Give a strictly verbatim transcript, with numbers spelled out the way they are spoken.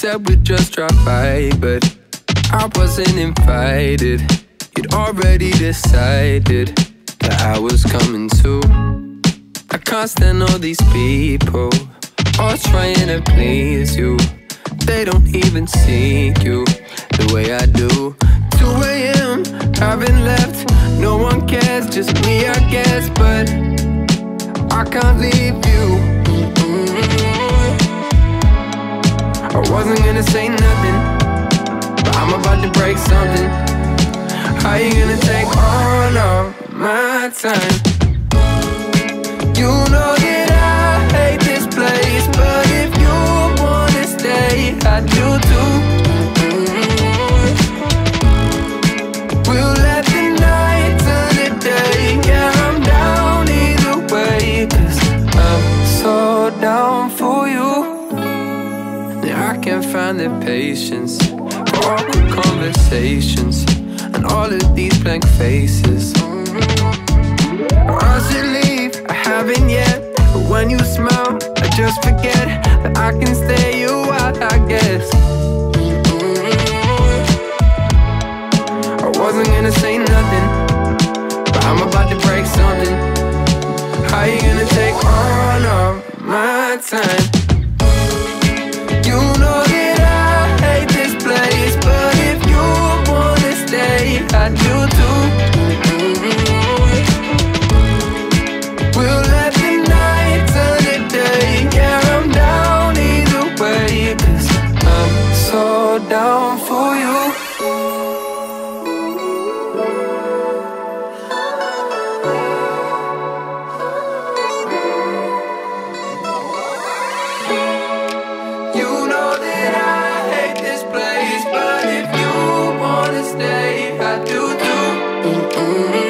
said we'd just drop by, but I wasn't invited. You'd already decided that I was coming too. I can't stand all these people all trying to please you. They don't even see you the way I do. two A M, haven't left, no one cares, just me I guess. But I can't leave you. I wasn't gonna say nothing, but I'm about to break something. How you gonna take all of my time? You know that I hate this place, but if you wanna stay, I do too. We'll let the night turn to day. Yeah, I'm down either way, 'cause I'm so down for you. Yeah, I can't find the patience for awkward conversations and all of these blank faces. I should leave, I haven't yet, but when you smile, I just forget that I can stay you out, I guess. I wasn't gonna say nothing, but I'm about to break something. How you gonna take all of my time? You know that I hate this place, but if you wanna stay, I do too. We'll let the night turn to day. Yeah, I'm down either way, 'cause I'm so down for you. You know that I hate this place, but if you wanna stay, I do too.